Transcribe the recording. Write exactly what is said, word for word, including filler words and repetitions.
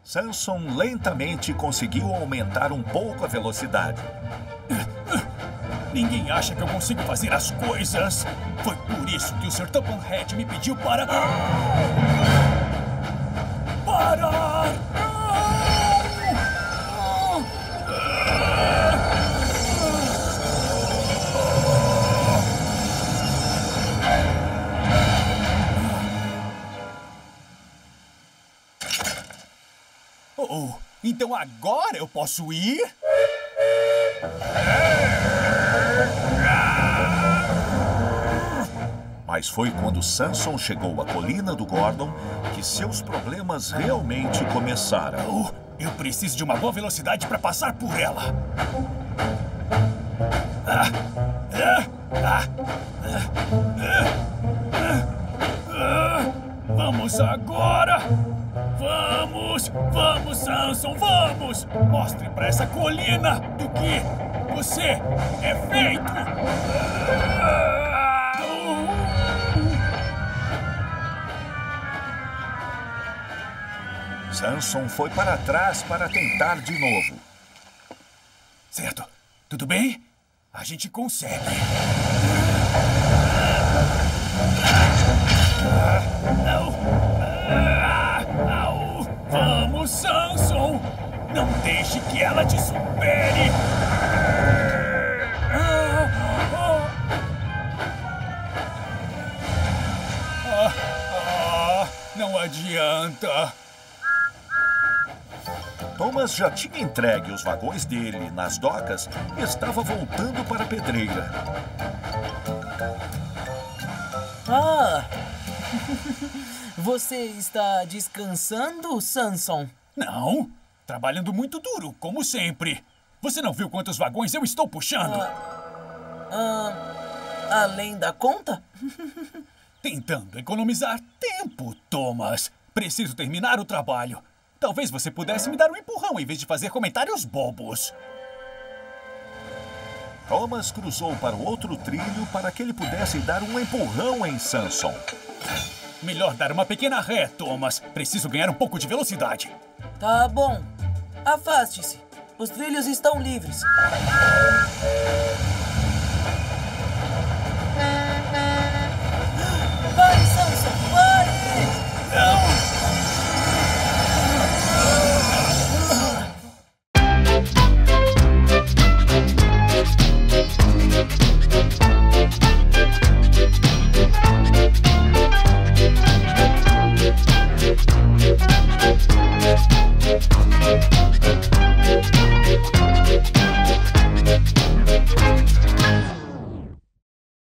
Samson lentamente conseguiu aumentar um pouco a velocidade. Ninguém acha que eu consigo fazer as coisas. Foi por isso que o senhor Tuppenhead me pediu para... Parar! Oh, então agora eu posso ir? Mas foi quando Samson chegou à colina do Gordon que seus problemas realmente começaram. Oh, eu preciso de uma boa velocidade para passar por ela. Ah, ah, ah, ah, ah, vamos agora! Vamos! Vamos, Samson, vamos! Mostre para essa colina do que você é feito! Samson foi para trás para tentar de novo. Certo. Tudo bem? A gente consegue. Vamos, Samson! Não deixe que ela te supere! Ah, ah, não adianta! Thomas já tinha entregue os vagões dele nas docas e estava voltando para a pedreira. Ah! Você está descansando, Samson? Não, trabalhando muito duro, como sempre. Você não viu quantos vagões eu estou puxando? Ah, ah, além da conta? Tentando economizar tempo, Thomas. Preciso terminar o trabalho. Talvez você pudesse me dar um empurrão em vez de fazer comentários bobos. Thomas cruzou para o outro trilho para que ele pudesse dar um empurrão em Samson. Melhor dar uma pequena ré, Thomas. Preciso ganhar um pouco de velocidade. Tá bom. Afaste-se. Os trilhos estão livres. Pare, Samson! Pare! Não! We'll be right back.